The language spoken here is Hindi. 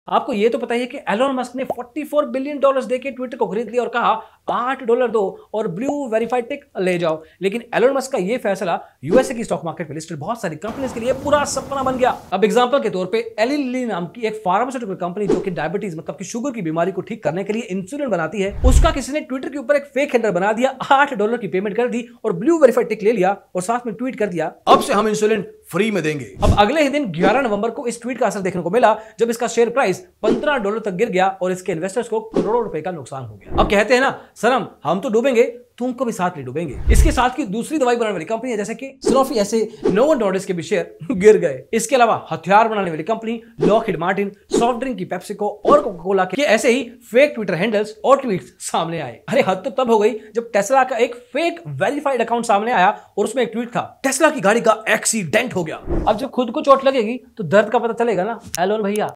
आपको ये तो पता ही है कि एलोन मस्क ने $44 बिलियन देके ट्विटर को खरीद लिया और कहा $8 दो और ब्लू वेरीफाइड टिक ले जाओ। लेकिन एलोन मस्क का ये फैसला यूएसए की स्टॉक मार्केट में लिस्टेड बहुत सारी कंपनीज के लिए पूरा सपना बन गया। अब एग्जांपल के तौर पे एली लिली नाम की एक फार्मास्यूटिकल कंपनी जो कि डायबिटीज मतलब कि शुगर की बीमारी को ठीक करने के लिए इंसुलिन बनाती है, उसका किसी ने ट्विटर के ऊपर एक फेक हैंडल बना दिया, $8 की पेमेंट कर दी और ब्लू वेरीफाइड टिक ले लिया और साथ में ट्वीट कर दिया, अब से हम इंसुलिन फ्री में देंगे। अब अगले ही दिन 11 नवंबर को इस ट्वीट का असर देखने को मिला जब इसका शेयर प्राइस $15 तक गिर गया और इसके इन्वेस्टर्स को करोड़ों रुपए का नुकसान हो गया। अब कहते हैं ना, सनम हम तो डूबेंगे, तुमको भी साथ नहीं डूबेंगे। इसके साथ की दूसरी दवाई बनाने वाली कंपनी है जैसे कि सनोफी, ऐसे नोवो नॉर्डिस्क के भी शेयर गिर गए। इसके अलावा हथियार बनाने वाली company Lockheed Martin, soft drink की पेप्सिको और कोका कोला के ऐसे ही फेक ट्विटर हैंडल्स और ट्वीट्स सामने आए। अरे हद तो तब हो गई जब टेस्ला का एक फेक वेरीफाइड अकाउंट सामने आया और उसमें एक ट्वीट था, टेस्ला की गाड़ी का एक्सीडेंट हो गया। अब जब खुद को चोट लगेगी तो दर्द का पता चलेगा ना एलोन भैया।